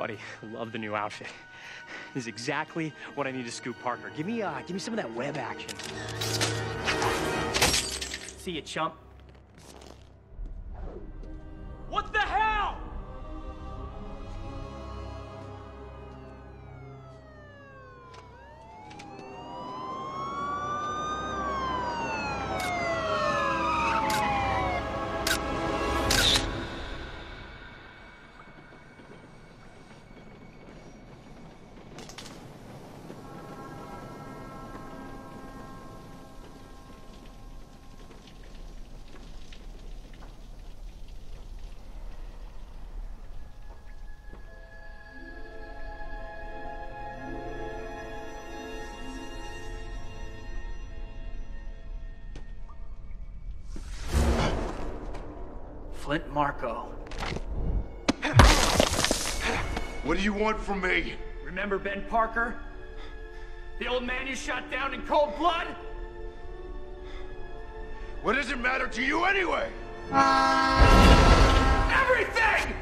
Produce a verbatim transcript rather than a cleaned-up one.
Buddy, love the new outfit. This is exactly what I need to scoop Parker. Give me, uh, give me some of that web action. See you, chump. What the hell? Flint Marco. What do you want from me? Remember Ben Parker? The old man you shot down in cold blood? What does it matter to you anyway? Everything!